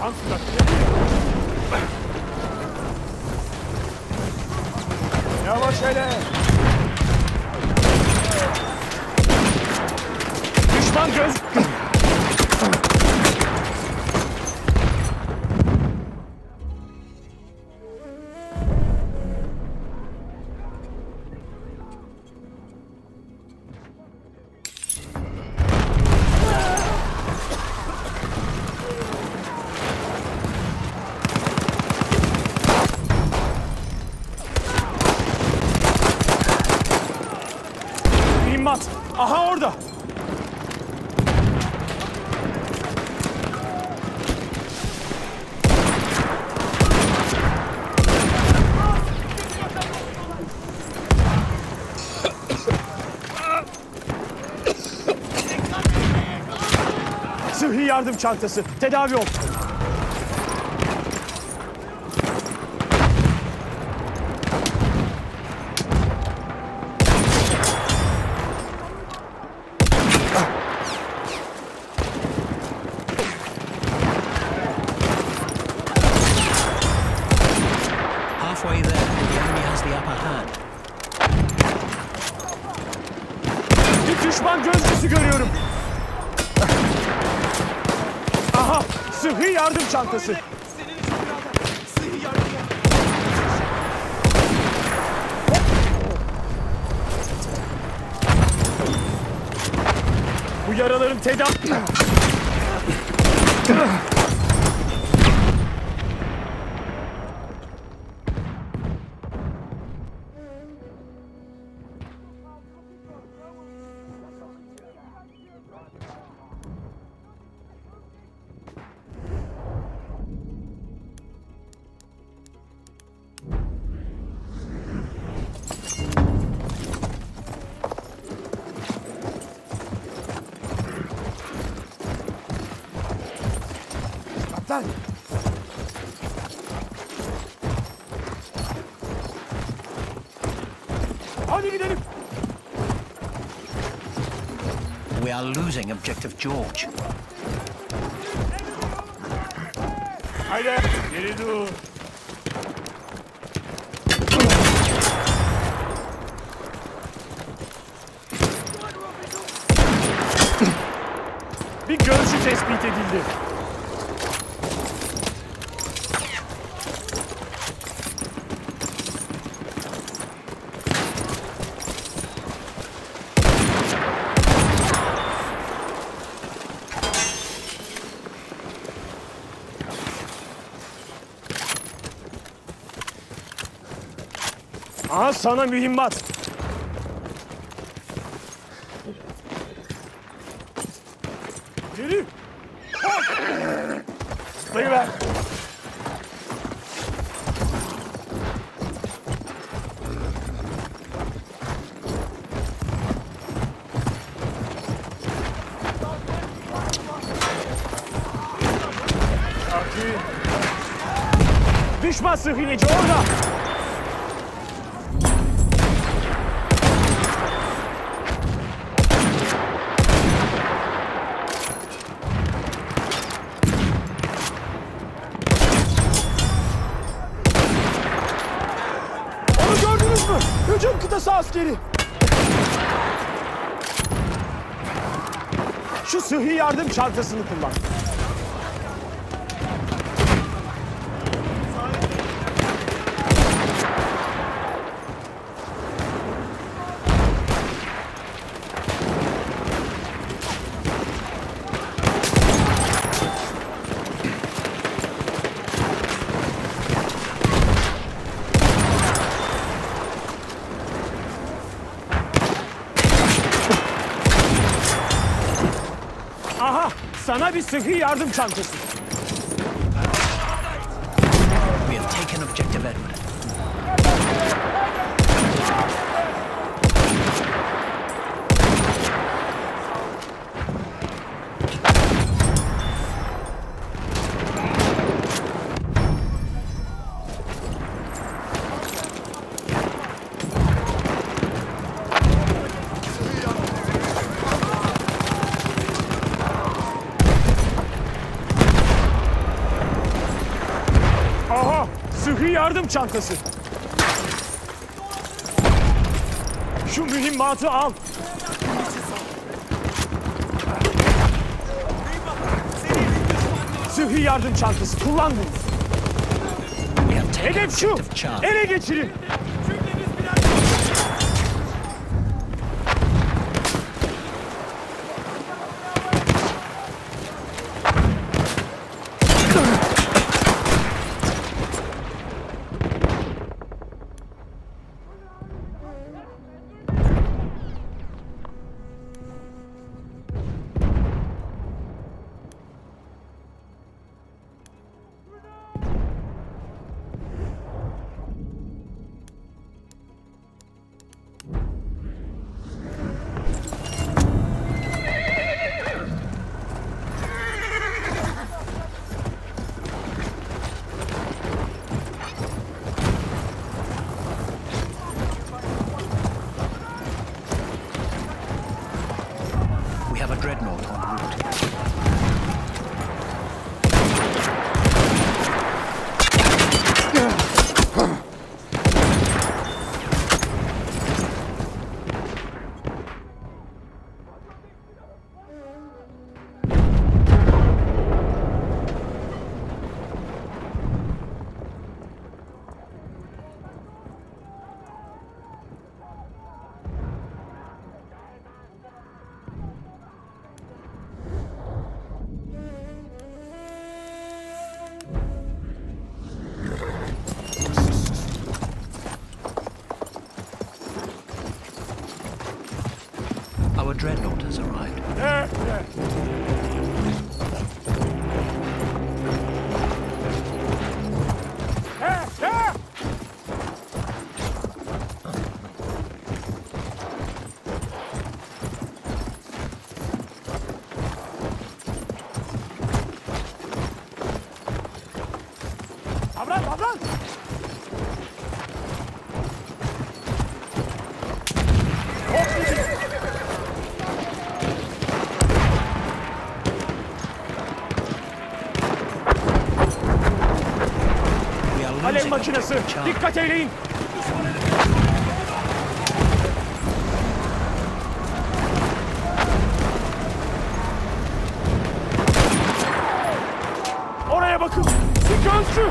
Şansla. Yavaş hele. Düşman göz... Aha orada. Sıhhi yardım çantası. Tedavi ol. Düşman gözcüsü görüyorum. Aha, sıhhi yardım çantası. Bu yaraların tedavi... Kaptan! Hadi gidelim! We are losing objective George. Haydi! Geri dur! Bir görüşü tespit edildi. Aha sana mühimmat. Yürü. Zıplayıver. Düşman sıhhineci orada. Hücum kıtası askeri. Şu sıhhi yardım çantasını kullan. Aha! Sana bir sıhhi yardım çantası. We have taken objective Edward. sıhhi yardım çantası. Şu mühimmatı al. Sıhhi yardım çantası. Kullan bunu. We have taken Hedef şu. objective Charlie. Ele geçirin. We have a dreadnought en route. Our dreadnought has arrived. Davran, davran. We are Alev losing makinesi. objective Charlie. Dikkat eyleyin. Oraya bakın. Bir gözcü.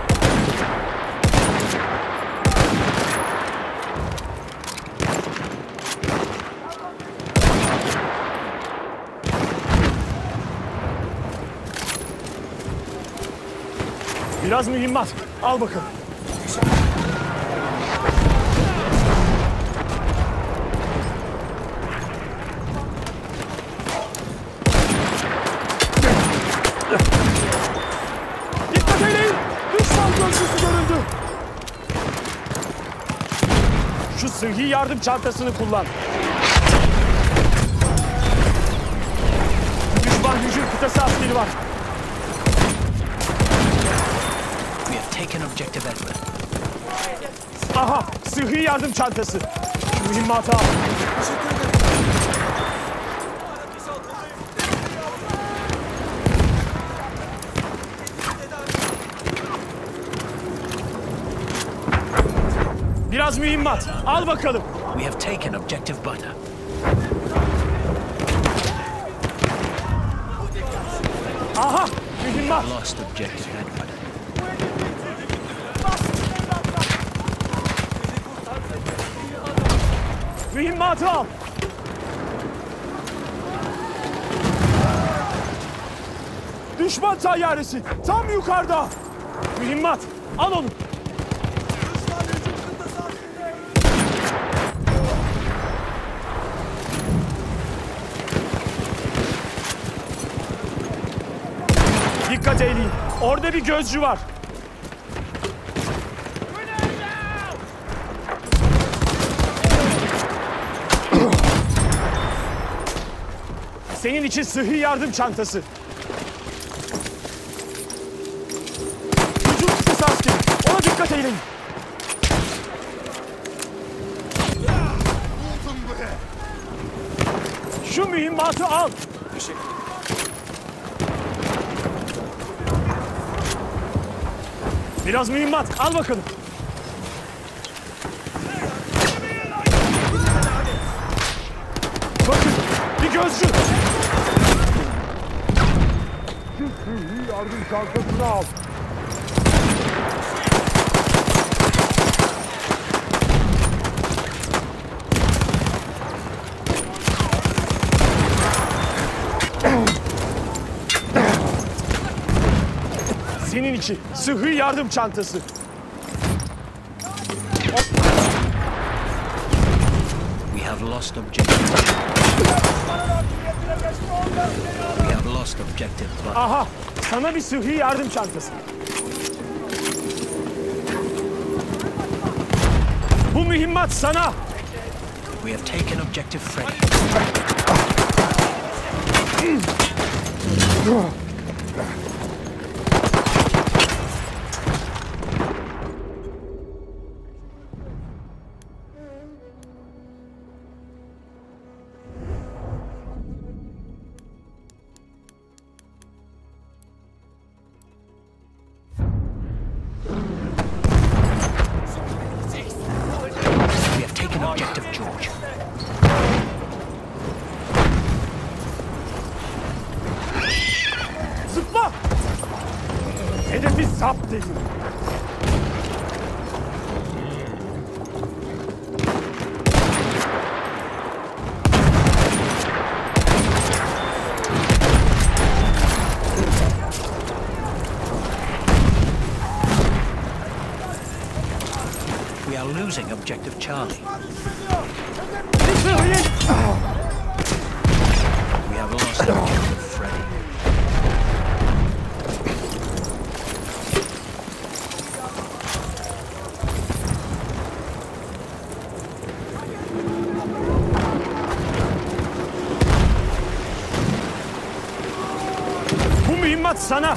Biraz mühimmat. Al bakalım. Dikkat eyleyin. Düşman gözcüsü görüldü. Şu sıhhi yardım çantasını kullan. Düşman hücum kıtası askeri var. We have taken objective Edward. Aha, sıhhi yardım çantası. Şu mühimmatı al. Biraz mühimmat. Al bakalım. We have taken objective Butter. Aha, mühimmat. Lost objective Edward. Mühimmatı al. Düşman tayyaresi tam yukarıda. Mühimmat, al onu. Dikkat eyleyin. Orada bir gözcü var. Senin için sıhhi yardım çantası. Hücum kıtası askeri. Ona dikkat eyleyin. Şu mühimmatı al. Biraz mühimmat. Al bakalım. Bakın. Bir gözcü. Yardım çantasını al. Senin için sıhhi yardım çantası. We have lost objective. We have lost objective butter. Aha, sana bir sıhhi yardım çantası. Bu mühimmat sana. We have taken objective Freddy. We have taken objective George. Zıpla. Hedefi zapt edin. We are losing objective Charlie. We have lost objective Freddy. Bu mühimmat sana.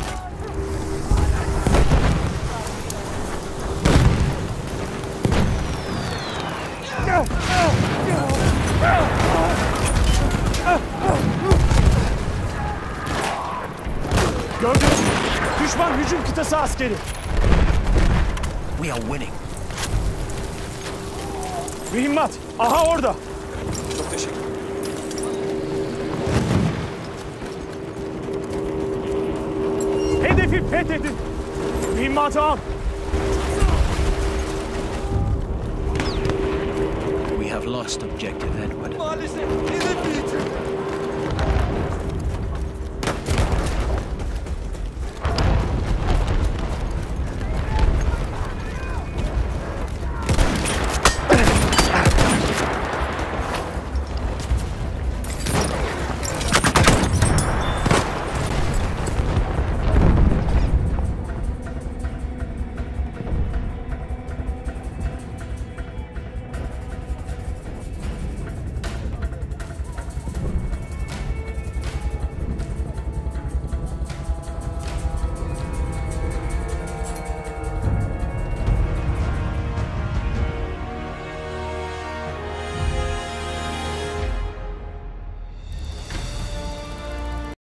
Gördünüz mü? Düşman hücum kıtası askeri. We are winning. Mühimmat. Aha orada. Çok teşekkür ederim. Hedefi fethedin. Mühimmatı al. We have lost objective Edward. Maalesef hedefi